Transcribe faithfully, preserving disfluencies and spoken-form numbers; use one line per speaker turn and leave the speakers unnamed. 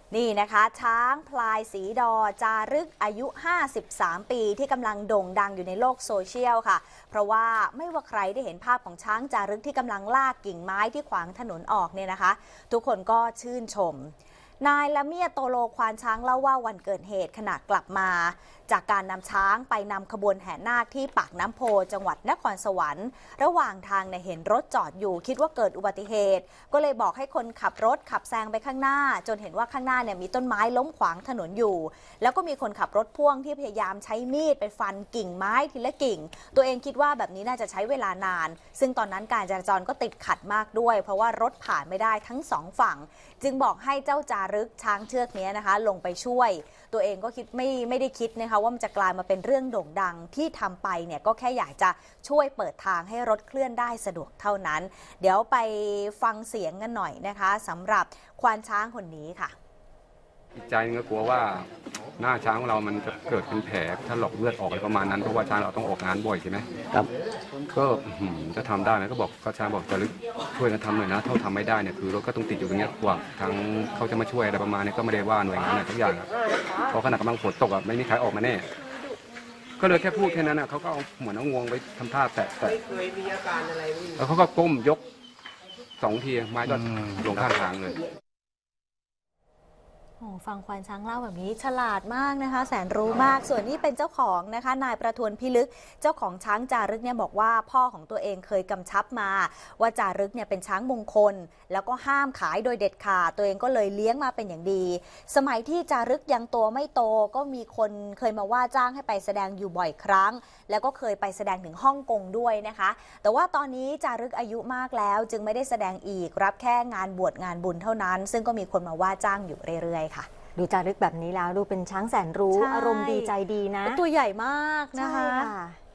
นี่นะคะช้างพลายสีดอจารึกอายุ ห้าสิบสาม ปีที่กำลังโด่งดังอยู่ในโลกโซเชียลค่ะเพราะว่าไม่ว่าใครได้เห็นภาพของช้างจารึกที่กำลังลากกิ่งไม้ที่ขวางถนนออกเนี่ยนะคะทุกคนก็ชื่นชมนายละเมียดโตโลควานช้างเล่าว่าวันเกิดเหตุขณะกลับมาจากการนำช้างไปนำขบวนแห่นาคที่ปากน้ำโพจังหวัดนครสวรรค์ระหว่างทางเนี่ยเห็นรถจอดอยู่คิดว่าเกิดอุบัติเหตุก็เลยบอกให้คนขับรถขับแซงไปข้างหน้าจนเห็นว่าข้างหน้าเนี่ยมีต้นไม้ล้มขวางถนนอยู่แล้วก็มีคนขับรถพ่วงที่พยายามใช้มีดไปฟันกิ่งไม้ทีละกิ่งตัวเองคิดว่าแบบนี้น่าจะใช้เวลานานซึ่งตอนนั้นการจราจรก็ติดขัดมากด้วยเพราะว่ารถผ่านไม่ได้ทั้งสองฝั่งจึงบอกให้เจ้าจารึกช้างเชือกนี้นะคะลงไปช่วยตัวเองก็คิดไม่ไม่ได้คิดนะคะว่ามันจะกลายมาเป็นเรื่องโด่งดังที่ทำไปเนี่ยก็แค่อยากจะช่วยเปิดทางให้รถเคลื่อนได้สะดวกเท่านั้นเดี๋ยวไปฟังเสียงกันหน่อยนะคะสำหรับควานช้างคนนี้ค่ะ
อีกใจนึงก็กลัวว่าหน้าช้างของเรามันจะเกิดเป็นแผลถ้าหลอกเลือดออกอะไรประมาณนั้นเพราะว่าช้างเราต้องออกงานบ่อยใช่ไหมครับก็จะทำได้ไหมก็บอกก็ช้างบอกจะลึกช่วยกันทำหน่อยนะเท่าทำไม่ได้เนี่ยคือรถก็ต้องติดอยู่ตรงนี้กว่าทั้งเขาจะมาช่วยอะไรประมาณนี้ก็ไม่ได้ว่าหน่วยงานไหนทุกอย่างเพราะขณะกำลังฝนตกอ่ะไม่มีใครออกมาแน่ก็เลยแค่พูดแค่นั้นอ่ะเขาก็เอาเหมือนเอางวงไปทำท่าแตะแต่แล้วเขาก็ก้มยกสองทีไม้ก็ลงข้างทางเลย
โอ้ฟังควานช้างเล่าแบบนี้ฉลาดมากนะคะแสนรู้มากส่วนนี้เป็นเจ้าของนะคะนายประทวนพิลึกเจ้าของช้างจารึกเนี่ยบอกว่าพ่อของตัวเองเคยกำชับมาว่าจารึกเนี่ยเป็นช้างมงคลแล้วก็ห้ามขายโดยเด็ดขาดตัวเองก็เลยเลี้ยงมาเป็นอย่างดีสมัยที่จารึกยังตัวไม่โตก็มีคนเคยมาว่าจ้างให้ไปแสดงอยู่บ่อยครั้งแล้วก็เคยไปแสดงถึงฮ่องกงด้วยนะคะแต่ว่าตอนนี้จารึกอายุมากแล้วจึงไม่ได้แสดงอีกรับแค่งานบวชงานบุญเท่านั้นซึ่งก็มีคนมาว่าจ้างอยู่เรื่อยๆค่ะ
ดูจารึกแบบนี้แล้วดูเป็นช้างแสนรู้อารมณ์ดีใจดีนะ
ตัวใหญ่มากนะคะ